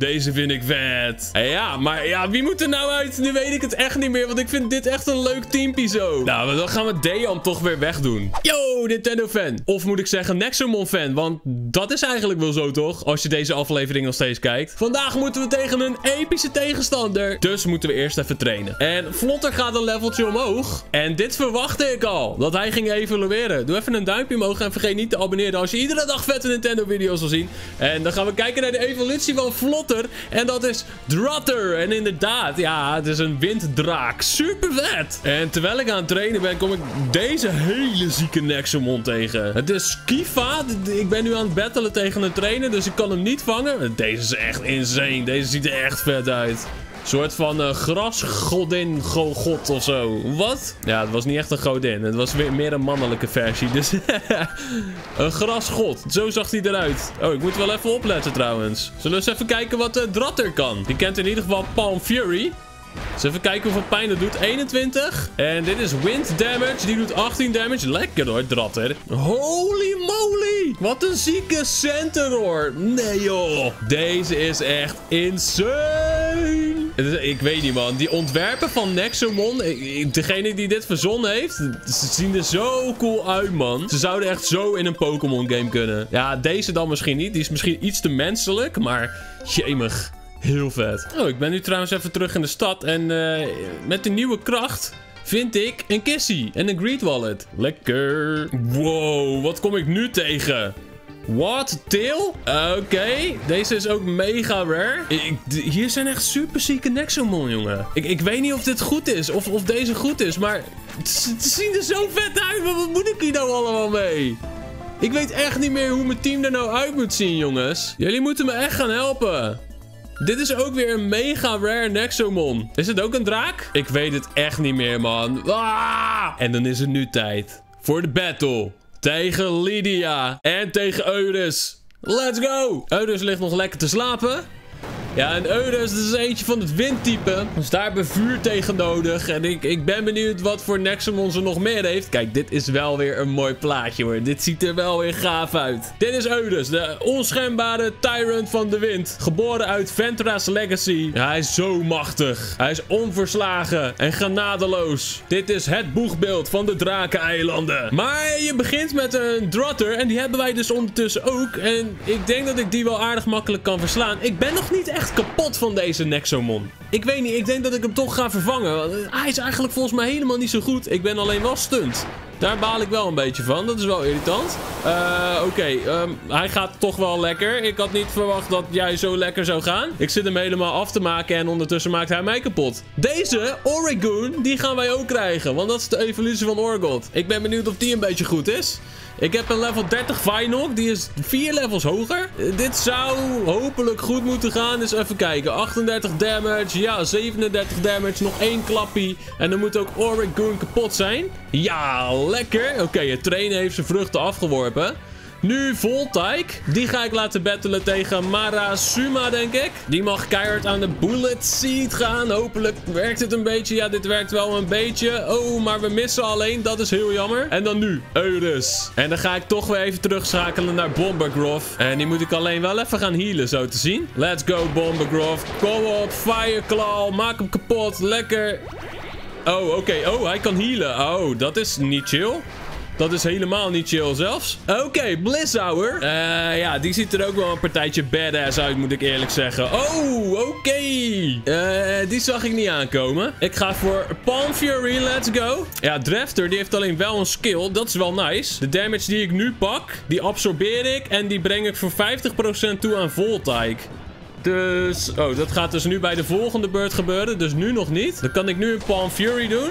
Deze vind ik vet. Ja, maar ja, wie moet er nou uit? Nu weet ik het echt niet meer, want ik vind dit echt een leuk teampie zo. Nou, dan gaan we Dejan toch weer wegdoen. Yo, Nintendo fan. Of moet ik zeggen Nexomon fan, want dat is eigenlijk wel zo toch? Als je deze aflevering nog steeds kijkt. Vandaag moeten we tegen een epische tegenstander. Dus moeten we eerst even trainen. En Vlotter gaat een leveltje omhoog. En dit verwachtte ik al, dat hij ging evalueren. Doe even een duimpje omhoog en vergeet niet te abonneren als je iedere dag vette Nintendo video's wil zien. En dan gaan we kijken naar de evolutie van Vlotter. En dat is Drutter. En inderdaad, ja, het is een winddraak. Super vet. En terwijl ik aan het trainen ben, kom ik deze hele zieke Nexomon tegen. Het is Kifa. Ik ben nu aan het battlen tegen een trainer, dus ik kan hem niet vangen. Deze is echt insane. Deze ziet er echt vet uit. Een soort van grasgodin, god of zo. Wat? Ja, het was niet echt een godin. Het was weer meer een mannelijke versie. Dus een grasgod. Zo zag hij eruit. Oh, ik moet wel even opletten trouwens. Zullen we eens even kijken wat Drutter kan? Die kent in ieder geval Palm Fury. Dus even kijken hoeveel pijn dat doet. 21. En dit is wind damage. Die doet 18 damage. Lekker hoor, Drutter. Holy moly. Wat een zieke Centaur. Nee joh. Deze is echt insane. Ik weet niet man. Die ontwerpen van Nexomon. Degene die dit verzonnen heeft. Ze zien er zo cool uit man. Ze zouden echt zo in een Pokémon game kunnen. Ja, deze dan misschien niet. Die is misschien iets te menselijk. Maar jemig. Heel vet. Oh, ik ben nu trouwens even terug in de stad. En met de nieuwe kracht vind ik een Kissy en een Greed Wallet. Lekker. Wow, wat kom ik nu tegen? What? Tail? Oké. Deze is ook mega rare. Hier zijn echt super zieke Nexomon, jongen. Ik weet niet of dit goed is. Of deze goed is. Maar ze zien er zo vet uit. Maar wat moet ik hier nou allemaal mee? Ik weet echt niet meer hoe mijn team er nou uit moet zien, jongens. Jullie moeten me echt gaan helpen. Dit is ook weer een mega rare Nexomon. Is het ook een draak? Ik weet het echt niet meer, man. Ah! En dan is het nu tijd voor de battle. Tegen Lydia. En tegen Eurus. Let's go. Eurus ligt nog lekker te slapen. Ja, en Eurus, dat is eentje van het windtype. Dus daar hebben we vuur tegen nodig. En ik ben benieuwd wat voor Nexomon ze nog meer heeft. Kijk, dit is wel weer een mooi plaatje hoor. Dit ziet er wel weer gaaf uit. Dit is Eurus, de onschendbare tyrant van de wind. Geboren uit Ventra's Legacy. Ja, hij is zo machtig. Hij is onverslagen en genadeloos. Dit is het boegbeeld van de Drakeneilanden. Maar je begint met een Drutter. En die hebben wij dus ondertussen ook. En ik denk dat ik die wel aardig makkelijk kan verslaan. Ik ben nog niet echt kapot van deze Nexomon. Ik weet niet, ik denk dat ik hem toch ga vervangen. Hij is eigenlijk volgens mij helemaal niet zo goed. Ik ben alleen wel stunt. Daar baal ik wel een beetje van. Dat is wel irritant. Oké, hij gaat toch wel lekker. Ik had niet verwacht dat jij zo lekker zou gaan. Ik zit hem helemaal af te maken en ondertussen maakt hij mij kapot. Deze, Oregon, die gaan wij ook krijgen. Want dat is de evolutie van Orgot. Ik ben benieuwd of die een beetje goed is. Ik heb een level 30 Vinok. Die is 4 levels hoger. Dit zou hopelijk goed moeten gaan. Dus even kijken. 38 damage. Ja, 37 damage. Nog 1 klappie. En dan moet ook Oregon kapot zijn. Ja, lekker. Oké, het trainen heeft zijn vruchten afgeworpen. Nu Voltike. Die ga ik laten battelen tegen Marasuma, denk ik. Die mag keihard aan de Bullet Seed gaan. Hopelijk werkt het een beetje. Ja, dit werkt wel een beetje. Oh, maar we missen alleen. Dat is heel jammer. En dan nu Eurus. En dan ga ik toch weer even terugschakelen naar Bombergroff. En die moet ik alleen wel even gaan healen, zo te zien. Let's go, Bombergroff. Kom op, Fireclaw. Maak hem kapot. Lekker. Oh, oké. Oh, hij kan healen. Oh, dat is niet chill. Dat is helemaal niet chill zelfs. Oké, Blizzauer. Ja, die ziet er ook wel een partijtje badass uit, moet ik eerlijk zeggen. Oh, oké. Die zag ik niet aankomen. Ik ga voor Palm Fury, let's go. Ja, Drafter, die heeft alleen wel een skill. Dat is wel nice. De damage die ik nu pak, die absorbeer ik. En die breng ik voor 50% toe aan Voltike. Dus, oh, dat gaat dus nu bij de volgende beurt gebeuren. Dus nu nog niet. Dan kan ik nu een Palm Fury doen.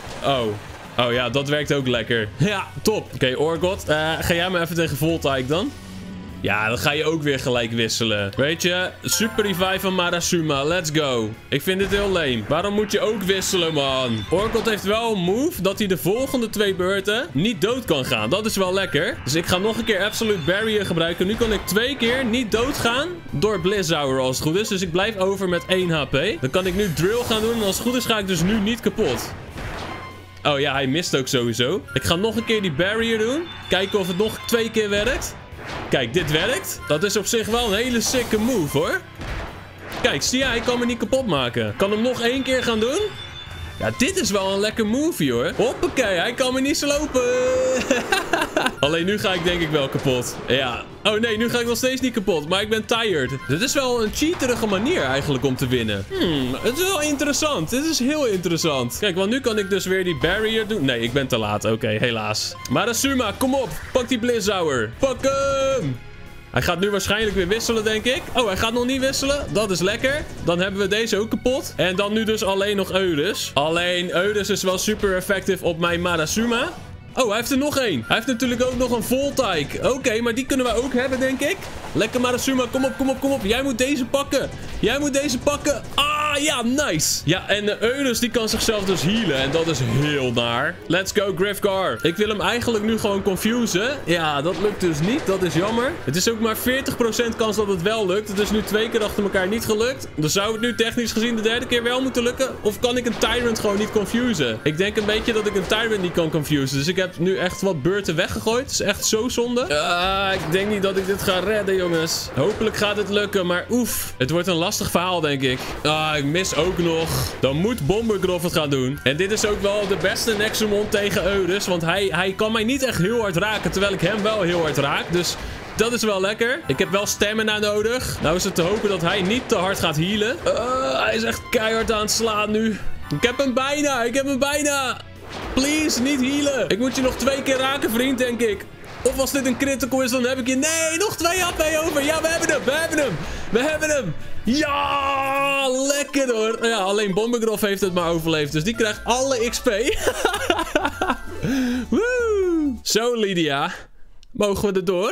Oh ja, dat werkt ook lekker. Ja, top. Oké, Orgot. Ga jij maar even tegen Voltike dan? Ja, dan ga je ook weer gelijk wisselen. Weet je, super revive van Marasuma. Let's go. Ik vind dit heel lame. Waarom moet je ook wisselen, man? Orgot heeft wel een move dat hij de volgende 2 beurten niet dood kan gaan. Dat is wel lekker. Dus ik ga nog een keer Absolute Barrier gebruiken. Nu kan ik 2 keer niet doodgaan door Blizzauer als het goed is. Dus ik blijf over met 1 HP. Dan kan ik nu Drill gaan doen. En als het goed is ga ik dus nu niet kapot. Oh ja, hij mist ook sowieso. Ik ga nog een keer die barrier doen. Kijken of het nog 2 keer werkt. Kijk, dit werkt. Dat is op zich wel een hele sicke move, hoor. Kijk, zie je, hij kan me niet kapot maken. Kan hem nog 1 keer gaan doen? Ja, dit is wel een lekker movie, hoor. Hoppakee, hij kan me niet slopen. Alleen nu ga ik denk ik wel kapot. Ja. Oh nee, nu ga ik nog steeds niet kapot. Maar ik ben tired. Dit is wel een cheaterige manier eigenlijk om te winnen. Het is wel interessant. Dit is heel interessant. Kijk, want nu kan ik dus weer die barrier doen. Nee, ik ben te laat. Oké, helaas. Marasuma, kom op. Pak die Blizzauer. Pak hem. Hij gaat nu waarschijnlijk weer wisselen, denk ik. Oh, hij gaat nog niet wisselen. Dat is lekker. Dan hebben we deze ook kapot. En dan nu dus alleen nog Eudus. Alleen Eudus is wel super effectief op mijn Marasuma. Oh, hij heeft er nog 1. Hij heeft natuurlijk ook nog een Voltike. Oké, maar die kunnen we ook hebben, denk ik. Lekker Marasuma, kom op, kom op, kom op. Jij moet deze pakken. Jij moet deze pakken. Ah, ja, nice. Ja, en Eudus die kan zichzelf dus healen. En dat is heel naar. Let's go, Grifgar. Ik wil hem eigenlijk nu gewoon confusen. Ja, dat lukt dus niet. Dat is jammer. Het is ook maar 40% kans dat het wel lukt. Het is nu 2 keer achter elkaar niet gelukt. Dan zou het nu technisch gezien de 3e keer wel moeten lukken. Of kan ik een Tyrant gewoon niet confusen? Ik denk een beetje dat ik een Tyrant niet kan confusen. Dus ik heb nu echt wat beurten weggegooid. Het is echt zo zonde. Ik denk niet dat ik dit ga redden, jongens. Hopelijk gaat het lukken, maar oef. Het wordt een lastig verhaal, denk ik. Ik mis ook nog. Dan moet Bombergroff het gaan doen. En dit is ook wel de beste Nexomon tegen Eudus. Want hij kan mij niet echt heel hard raken, terwijl ik hem wel heel hard raak. Dus dat is wel lekker. Ik heb wel stamina nodig. Nou is het te hopen dat hij niet te hard gaat healen. Hij is echt keihard aan het slaan nu. Ik heb hem bijna. Ik heb hem bijna. Please, niet healen. Ik moet je nog 2 keer raken, vriend, denk ik. Of als dit een critical is, dan heb ik je... Nee, nog 2 HP over. Ja, we hebben hem. We hebben hem. We hebben hem. Ja, lekker hoor. Ja, alleen Bombergroff heeft het maar overleefd. Dus die krijgt alle XP. Woe. Zo, Lydia. Mogen we erdoor?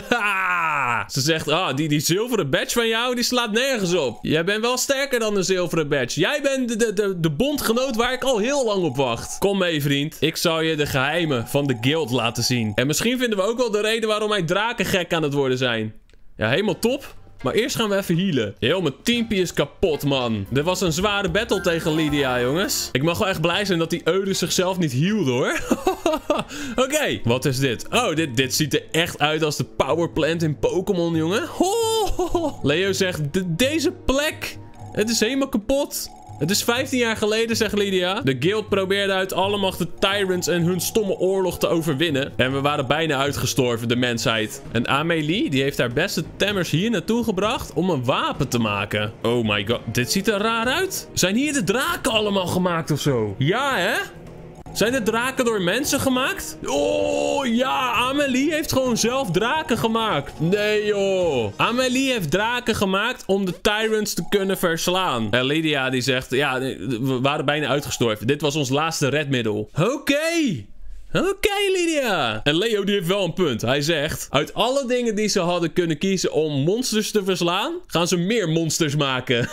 Ze zegt, die zilveren badge van jou, die slaat nergens op. Jij bent wel sterker dan een zilveren badge. Jij bent de bondgenoot waar ik al heel lang op wacht. Kom mee, vriend. Ik zal je de geheimen van de guild laten zien. En misschien vinden we ook wel de reden waarom wij draken gek aan het worden zijn. Ja, helemaal top. Maar eerst gaan we even healen. Heel mijn teampie is kapot, man. Dit was een zware battle tegen Lydia, jongens. Ik mag wel echt blij zijn dat die Eudus zichzelf niet hielde, hoor. Oké, wat is dit? Oh, dit ziet er echt uit als de powerplant in Pokémon, jongen. Leo zegt, deze plek, het is helemaal kapot. Het is 15 jaar geleden, zegt Lydia. De guild probeerde uit alle macht de Tyrants en hun stomme oorlog te overwinnen. En we waren bijna uitgestorven, de mensheid. En Amelie, die heeft haar beste temmers hier naartoe gebracht om een wapen te maken. Oh my god, dit ziet er raar uit. Zijn hier de draken allemaal gemaakt of zo? Ja, hè? Zijn de draken door mensen gemaakt? Oh, ja. Amelie heeft gewoon zelf draken gemaakt. Nee, joh. Amelie heeft draken gemaakt om de Tyrants te kunnen verslaan. En Lydia die zegt, ja, we waren bijna uitgestorven. Dit was ons laatste redmiddel. Oké, Lydia. En Leo die heeft wel een punt. Hij zegt, uit alle dingen die ze hadden kunnen kiezen om monsters te verslaan, gaan ze meer monsters maken.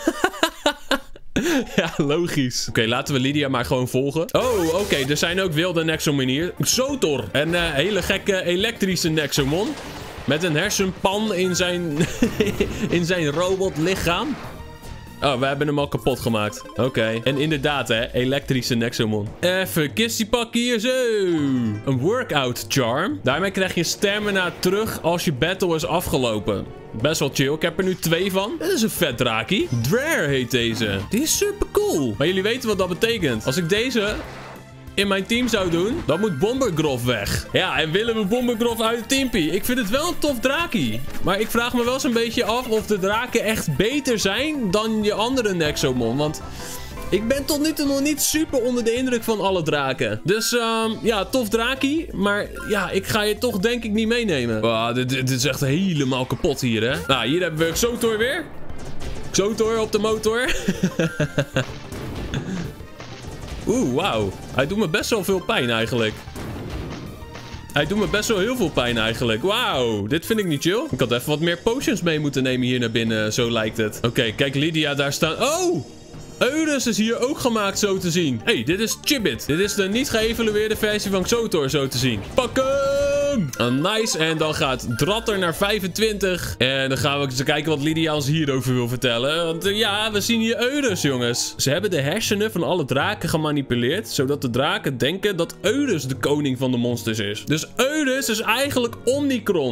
Ja, logisch. Oké, laten we Lydia maar gewoon volgen. Oh, oké. Er zijn ook wilde Nexomon hier. Xotor. Een hele gekke elektrische Nexomon. Met een hersenpan in zijn, in zijn robotlichaam. Oh, we hebben hem al kapot gemaakt. Oké. En inderdaad, hè. Elektrische Nexomon. Even kistie pakken hier. Zo. Een workout charm. Daarmee krijg je stamina terug als je battle is afgelopen. Best wel chill. Ik heb er nu 2 van. Dit is een vet draakie. Drare heet deze. Die is super cool. Maar jullie weten wat dat betekent. Als ik deze in mijn team zou doen, dan moet Bombergroff weg. Ja, en willen we Bombergroff uit het teampie? Ik vind het wel een tof draakie. Maar ik vraag me wel eens een beetje af of de draken echt beter zijn dan je andere Nexomon. Want ik ben tot nu toe nog niet super onder de indruk van alle draken. Dus ja, tof draakie. Maar ja, ik ga je toch denk ik niet meenemen. Wow, dit is echt helemaal kapot hier, hè. Nou, hier hebben we Xotor weer. Xotor op de motor. Oeh, wauw. Hij doet me best wel veel pijn eigenlijk. Hij doet me best wel heel veel pijn eigenlijk. Wauw, dit vind ik niet chill. Ik had even wat meer potions mee moeten nemen hier naar binnen. Zo lijkt het. Oké, kijk Lydia daar staan. Oh! Eudus is hier ook gemaakt, zo te zien. Hey, dit is Chibbit. Dit is de niet geëvalueerde versie van Xotor, zo te zien. Pak hem! Nice. En dan gaat Dratter naar 25. En dan gaan we eens kijken wat Lydia ons hierover wil vertellen. Want ja, we zien hier Eudus, jongens. Ze hebben de hersenen van alle draken gemanipuleerd, zodat de draken denken dat Eudus de koning van de monsters is. Dus Eudus is eigenlijk Omnicron.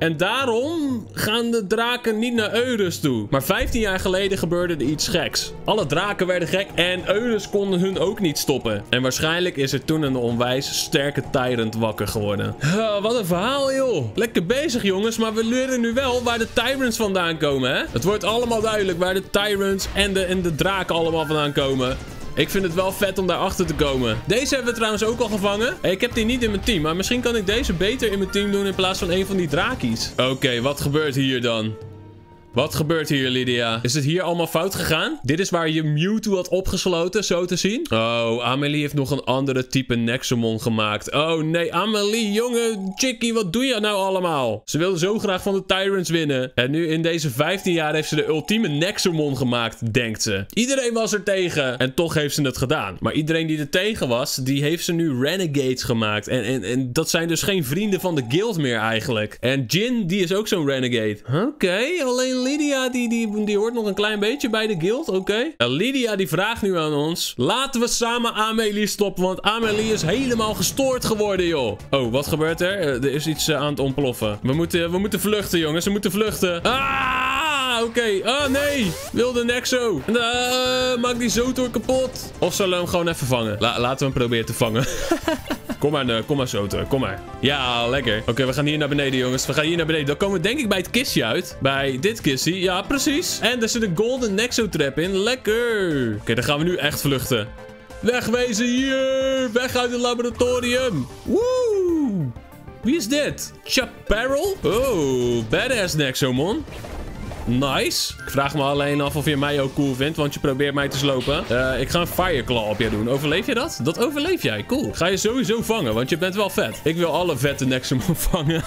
En daarom gaan de draken niet naar Eurus toe. Maar 15 jaar geleden gebeurde er iets geks. Alle draken werden gek en Eurus konden hun ook niet stoppen. En waarschijnlijk is er toen een onwijs sterke tyrant wakker geworden. Wat een verhaal, joh. Lekker bezig, jongens. Maar we leren nu wel waar de tyrants vandaan komen, hè? Het wordt allemaal duidelijk waar de tyrants en de draken allemaal vandaan komen. Ik vind het wel vet om daarachter te komen. Deze hebben we trouwens ook al gevangen. Ik heb die niet in mijn team, maar misschien kan ik deze beter in mijn team doen in plaats van een van die drakies. Oké, wat gebeurt hier dan? Wat gebeurt hier, Lydia? Is het hier allemaal fout gegaan? Dit is waar je Mewtwo had opgesloten, zo te zien. Oh, Amelie heeft nog een andere type Nexomon gemaakt. Oh nee, Amelie, jongen, chickie, wat doe je nou allemaal? Ze wilde zo graag van de Tyrants winnen. En nu in deze 15 jaar heeft ze de ultieme Nexomon gemaakt, denkt ze. Iedereen was er tegen. En toch heeft ze het gedaan. Maar iedereen die er tegen was, die heeft ze nu Renegades gemaakt. En dat zijn dus geen vrienden van de guild meer eigenlijk. En Jin, die is ook zo'n Renegade. Oké, alleen Lydia, die hoort nog een klein beetje bij de guild, oké. Lydia, die vraagt nu aan ons. Laten we samen Amelie stoppen, want Amelie is helemaal gestoord geworden, joh. Oh, wat gebeurt er? Er is iets aan het ontploffen. We moeten vluchten, jongens. We moeten vluchten. Ah, oké. Ah, nee. Wilde Nexo. Maak die Zotor kapot. Of zullen we hem gewoon even vangen? Laten we hem proberen te vangen. Kom maar Zotor, kom maar. Ja, lekker. Oké, we gaan hier naar beneden, jongens. We gaan hier naar beneden. Dan komen we denk ik bij het kistje uit. Bij dit kistje. Ja, precies. En er zit een golden Nexo trap in. Lekker. Oké, dan gaan we nu echt vluchten. Wegwezen hier. Weg uit het laboratorium. Woe. Wie is dit? Chaparral? Oh, badass Nexomon. Nice. Ik vraag me alleen af of je mij ook cool vindt, want je probeert mij te slopen. Ik ga een Fireclaw op jou doen. Overleef je dat? Dat overleef jij. Cool. Ga je sowieso vangen, want je bent wel vet. Ik wil alle vette Nexomon vangen.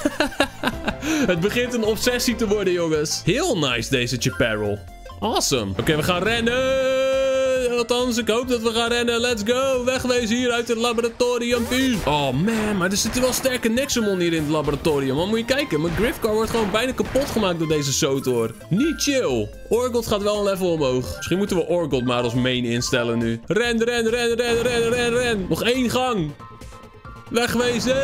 Het begint een obsessie te worden, jongens. Heel nice, deze Chaparral. Awesome. Oké, we gaan rennen. Althans, ik hoop dat we gaan rennen. Let's go. Wegwezen hier uit het laboratorium. Oh man, maar er zitten wel sterke Nexomon hier in het laboratorium. Maar moet je kijken, mijn Griffcar wordt gewoon bijna kapot gemaakt door deze Zotor. Niet chill. Orgold gaat wel een level omhoog. Misschien moeten we Orgold maar als main instellen nu. Ren. Nog 1 gang. Wegwezen.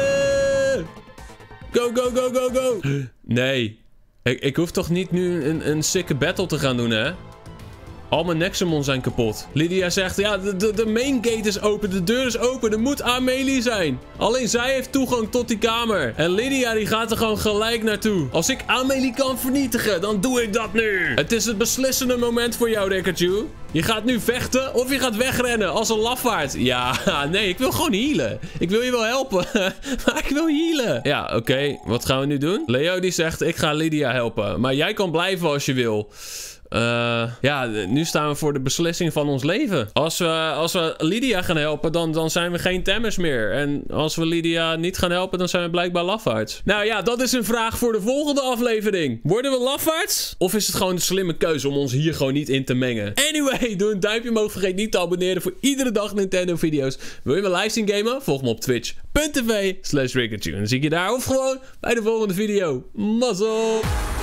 Go. Nee. Ik hoef toch niet nu een sikke battle te gaan doen, hè? Al mijn Nexomon zijn kapot. Lydia zegt, ja, de main gate is open. De deur is open. Er moet Amelie zijn. Alleen zij heeft toegang tot die kamer. En Lydia, die gaat er gewoon gelijk naartoe. Als ik Amelie kan vernietigen, dan doe ik dat nu. Het is het beslissende moment voor jou, Rikachu. Je gaat nu vechten of je gaat wegrennen als een lafaard. Ja, nee, ik wil gewoon healen. Ik wil je wel helpen, maar ik wil healen. Ja, oké. Wat gaan we nu doen? Leo die zegt, ik ga Lydia helpen. Maar jij kan blijven als je wil. Ja, nu staan we voor de beslissing van ons leven. Als we Lydia gaan helpen, dan zijn we geen temmers meer. En als we Lydia niet gaan helpen, dan zijn we blijkbaar lafaards. Nou ja, dat is een vraag voor de volgende aflevering. Worden we lafaards? Of is het gewoon een slimme keuze om ons hier gewoon niet in te mengen? Anyway, doe een duimpje omhoog. Vergeet niet te abonneren voor iedere dag Nintendo video's. Wil je mijn livestream gamen? Volg me op twitch.tv/Rikachu. En dan zie ik je daar of gewoon bij de volgende video. Mazzel!